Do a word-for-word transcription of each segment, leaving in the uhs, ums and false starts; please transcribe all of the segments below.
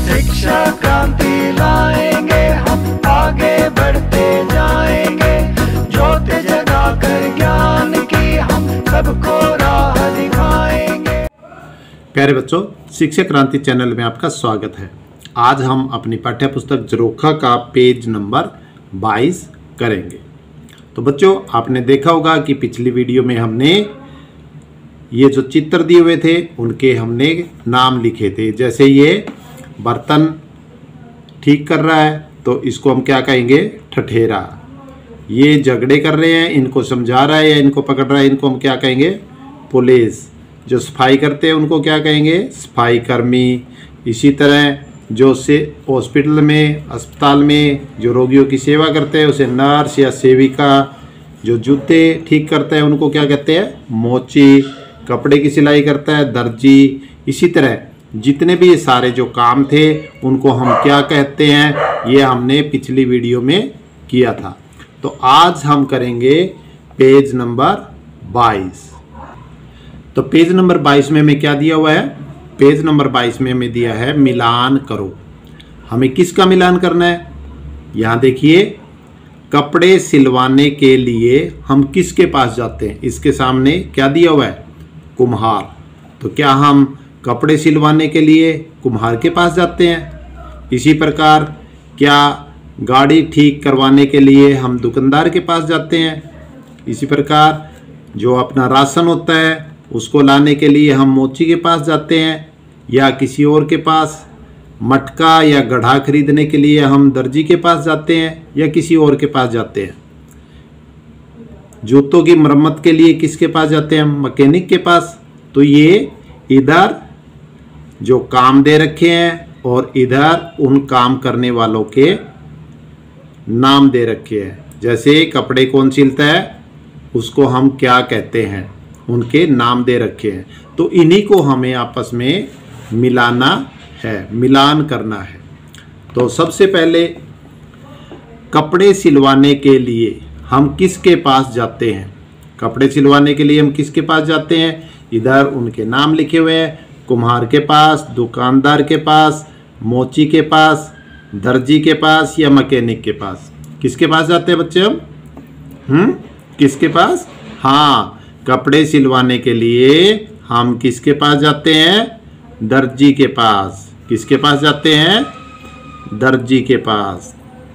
शिक्षा क्रांति लाएंगे हम, आगे बढ़ते जाएंगे। ज्योति जगाकर ज्ञान की हम सबको राह दिखाएंगे। प्यारे बच्चों, शिक्षा क्रांति चैनल में आपका स्वागत है। आज हम अपनी पाठ्य पुस्तक झरोखा का पेज नंबर बाईस करेंगे। तो बच्चों, आपने देखा होगा कि पिछली वीडियो में हमने ये जो चित्र दिए हुए थे उनके हमने नाम लिखे थे। जैसे ये बर्तन ठीक कर रहा है तो इसको हम क्या कहेंगे? ठठेरा। ये झगड़े कर रहे हैं, इनको समझा रहा है या इनको पकड़ रहा है, इनको हम क्या कहेंगे? पुलिस। जो सफाई करते हैं उनको क्या कहेंगे? सफाई कर्मी। इसी तरह जो से हॉस्पिटल में, अस्पताल में जो रोगियों की सेवा करते हैं उसे नर्स या सेविका। जो जूते ठीक करता है उनको क्या कहते हैं? मोची। कपड़े की सिलाई करता है दर्जी। इसी तरह जितने भी ये सारे जो काम थे उनको हम क्या कहते हैं, ये हमने पिछली वीडियो में किया था। तो आज हम करेंगे पेज नंबर बाईस। तो पेज नंबर बाईस में हमें क्या दिया हुआ है? पेज नंबर बाईस में हमें दिया है मिलान करो। हमें किसका मिलान करना है? यहाँ देखिए, कपड़े सिलवाने के लिए हम किसके पास जाते हैं? इसके सामने क्या दिया हुआ है? कुम्हार। तो क्या हम कपड़े सिलवाने के लिए कुम्हार के पास जाते हैं? इसी प्रकार क्या गाड़ी ठीक करवाने के लिए हम दुकानदार के पास जाते हैं? इसी प्रकार जो अपना राशन होता है उसको लाने के लिए हम मोची के पास जाते हैं या किसी और के पास? मटका या गढ़ा खरीदने के लिए हम दर्जी के पास जाते हैं या किसी और के पास जाते हैं? जूतों की मरम्मत के लिए किसके पास जाते हैं? हम मैकेनिक के पास। तो ये इधर जो काम दे रखे हैं और इधर उन काम करने वालों के नाम दे रखे हैं। जैसे कपड़े कौन सिलता है उसको हम क्या कहते हैं, उनके नाम दे रखे हैं। तो इन्हीं को हमें आपस में मिलाना है, मिलान करना है। तो सबसे पहले कपड़े सिलवाने के लिए हम किसके पास जाते हैं? कपड़े सिलवाने के लिए हम किसके पास जाते हैं? इधर उनके नाम लिखे हुए हैं। कुम्हार के पास, दुकानदार के पास, मोची के पास, दर्जी के पास या मैकेनिक के पास। किसके पास जाते हैं बच्चे हम? हम्म किसके पास? हाँ, कपड़े सिलवाने के लिए हम किसके पास जाते हैं? दर्जी के पास। किसके पास जाते हैं? दर्जी के पास।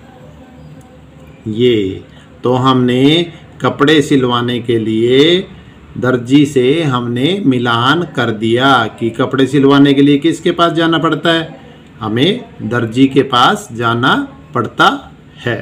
ये तो हमने कपड़े सिलवाने के लिए दर्जी से हमने मिलान कर दिया कि कपड़े सिलवाने के लिए किसके पास जाना पड़ता है? हमें दर्जी के पास जाना पड़ता है।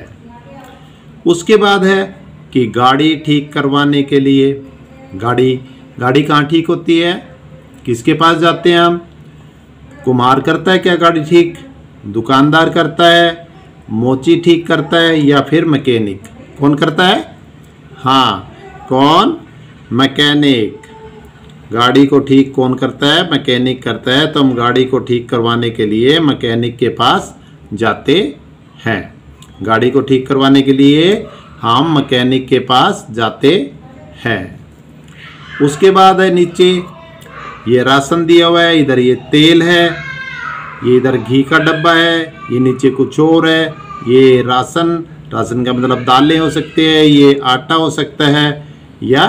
उसके बाद है कि गाड़ी ठीक करवाने के लिए, गाड़ी गाड़ी कहाँ ठीक होती है? किसके पास जाते हैं हम? कुम्हार करता है क्या गाड़ी ठीक? दुकानदार करता है, मोची ठीक करता है या फिर मैकेनिक? कौन करता है? हाँ, कौन? मैकेनिक। गाड़ी को ठीक कौन करता है? मैकेनिक करता है। तो हम गाड़ी को ठीक करवाने के लिए मैकेनिक के पास जाते हैं। गाड़ी को ठीक करवाने के लिए हम मैकेनिक के पास जाते हैं। उसके बाद है नीचे ये राशन दिया हुआ है, इधर ये तेल है, ये इधर घी का डब्बा है, ये नीचे कुछ और है। ये राशन, राशन का मतलब दालें हो सकते हैं, ये आटा हो सकता है या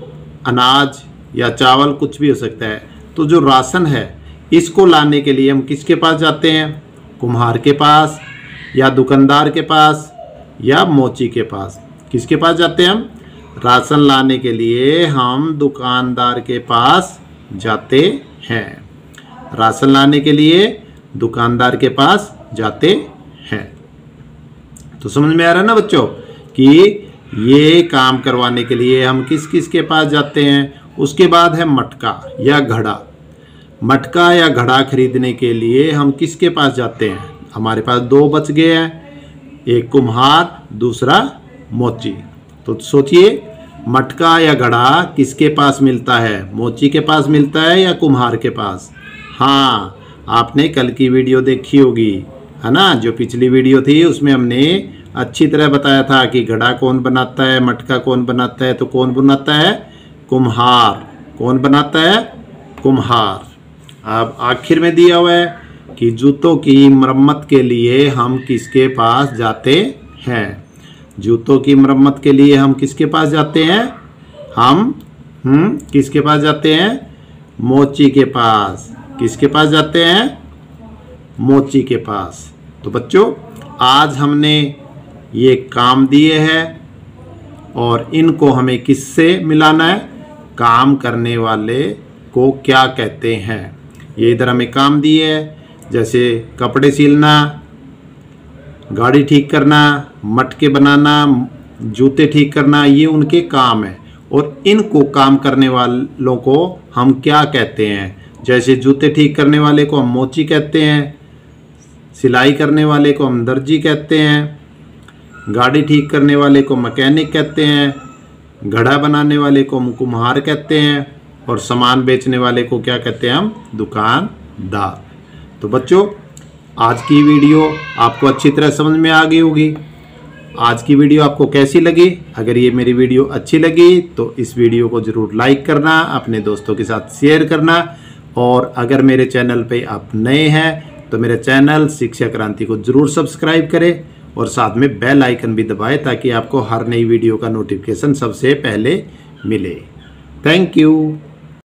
अनाज या चावल, कुछ भी हो सकता है। तो जो राशन है इसको लाने के लिए हम किसके पास जाते हैं? कुम्हार के पास या दुकानदार के पास या मोची के पास? किसके पास जाते हैं हम? राशन लाने के लिए हम दुकानदार के पास जाते हैं। राशन लाने के लिए दुकानदार के पास जाते हैं। तो समझ में आ रहा है ना बच्चों कि ये काम करवाने के लिए हम किस किस के पास जाते हैं। उसके बाद है मटका या घड़ा। मटका या घड़ा खरीदने के लिए हम किसके पास जाते हैं? हमारे पास दो बच गए हैं, एक कुम्हार, दूसरा मोची। तो सोचिए, मटका या घड़ा किसके पास मिलता है? मोची के पास मिलता है या कुम्हार के पास? हाँ, आपने कल की वीडियो देखी होगी, है ना? जो पिछली वीडियो थी उसमें हमने अच्छी तरह बताया था कि घड़ा कौन बनाता है, मटका कौन बनाता है। तो कौन बनाता है? कुम्हार। कौन बनाता है? कुम्हार। अब आखिर में दिया हुआ है कि जूतों की मरम्मत के लिए हम किसके पास जाते हैं। जूतों की मरम्मत के लिए हम किसके पास जाते हैं? हम हम्म किसके पास जाते हैं? मोची के पास। किसके पास जाते हैं? मोची के पास। तो बच्चों, आज हमने ये काम दिए हैं और इनको हमें किससे मिलाना है? काम करने वाले को क्या कहते हैं। ये इधर हमें काम दिए है, जैसे कपड़े सिलना, गाड़ी ठीक करना, मटके बनाना, जूते ठीक करना, ये उनके काम है। और इनको काम करने वालों को हम क्या कहते हैं? जैसे जूते ठीक करने वाले को हम मोची कहते हैं, सिलाई करने वाले को हम दर्जी कहते हैं, गाड़ी ठीक करने वाले को मैकेनिक कहते हैं, घड़ा बनाने वाले को हम कुम्हार कहते हैं, और सामान बेचने वाले को क्या कहते हैं? हम दुकानदार। तो बच्चों, आज की वीडियो आपको अच्छी तरह समझ में आ गई होगी। आज की वीडियो आपको कैसी लगी? अगर ये मेरी वीडियो अच्छी लगी तो इस वीडियो को ज़रूर लाइक करना, अपने दोस्तों के साथ शेयर करना, और अगर मेरे चैनल पे आप नए हैं तो मेरे चैनल शिक्षा क्रांति को ज़रूर सब्सक्राइब करें और साथ में बेल आइकन भी दबाएं ताकि आपको हर नई वीडियो का नोटिफिकेशन सबसे पहले मिले। Thank you.